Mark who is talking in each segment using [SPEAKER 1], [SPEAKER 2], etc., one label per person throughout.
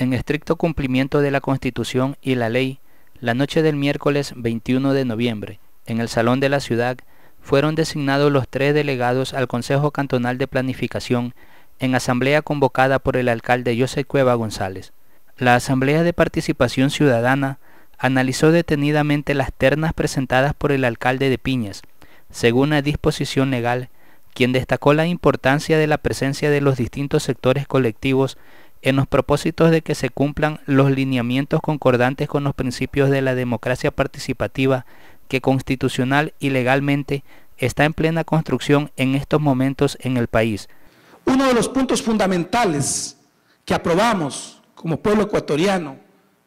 [SPEAKER 1] En estricto cumplimiento de la Constitución y la ley, la noche del miércoles 21 de noviembre, en el Salón de la Ciudad, fueron designados los 3 delegados al Consejo Cantonal de Planificación en asamblea convocada por el alcalde Joseph Cueva González. La Asamblea de Participación Ciudadana analizó detenidamente las ternas presentadas por el alcalde de Piñas, según la disposición legal, quien destacó la importancia de la presencia de los distintos sectores colectivos en los propósitos de que se cumplan los lineamientos concordantes con los principios de la democracia participativa que constitucional y legalmente está en plena construcción en estos momentos en el país.
[SPEAKER 2] Uno de los puntos fundamentales que aprobamos como pueblo ecuatoriano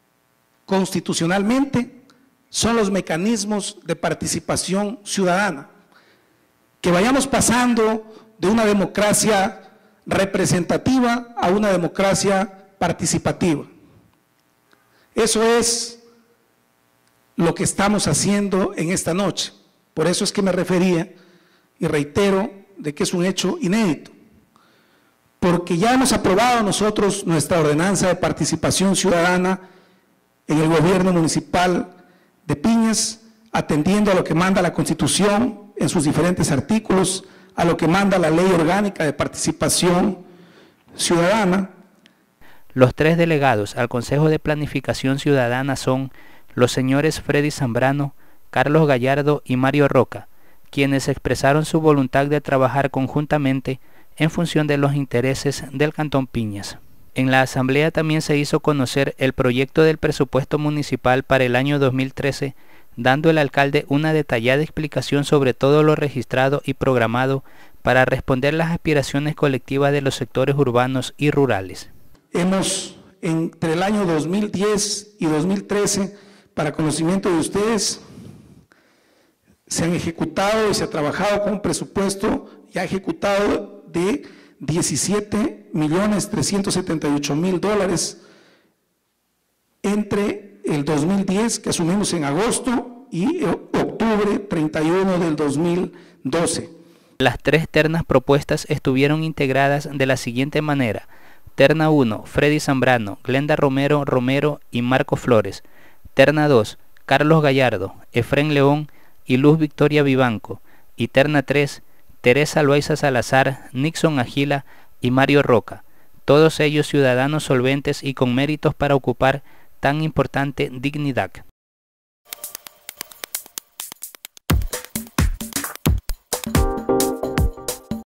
[SPEAKER 2] constitucionalmente son los mecanismos de participación ciudadana. Que vayamos pasando de una democracia representativa a una democracia participativa. Eso es lo que estamos haciendo en esta noche. Por eso es que me refería y reitero de que es un hecho inédito. Porque ya hemos aprobado nosotros nuestra ordenanza de participación ciudadana en el gobierno municipal de Piñas, atendiendo a lo que manda la Constitución en sus diferentes artículos, a lo que manda la Ley Orgánica de Participación Ciudadana.
[SPEAKER 1] Los 3 delegados al Consejo de Planificación Ciudadana son los señores Freddy Zambrano, Carlos Gallardo y Mario Roca, quienes expresaron su voluntad de trabajar conjuntamente en función de los intereses del Cantón Piñas. En la asamblea también se hizo conocer el proyecto del presupuesto municipal para el año 2013, dando el alcalde una detallada explicación sobre todo lo registrado y programado para responder las aspiraciones colectivas de los sectores urbanos y rurales.
[SPEAKER 2] Hemos, entre el año 2010 y 2013, para conocimiento de ustedes, se han ejecutado y se ha trabajado con un presupuesto ya ejecutado de $17.378.000 entre el 2010, que asumimos en agosto, y octubre 31 del 2012.
[SPEAKER 1] Las 3 ternas propuestas estuvieron integradas de la siguiente manera: Terna 1, Freddy Zambrano, Glenda Romero y Marco Flores. Terna 2, Carlos Gallardo, Efrén León y Luz Victoria Vivanco. Y Terna 3, Teresa Loaiza Salazar, Nixon Agila y Mario Roca. Todos ellos ciudadanos solventes y con méritos para ocupar tan importante dignidad.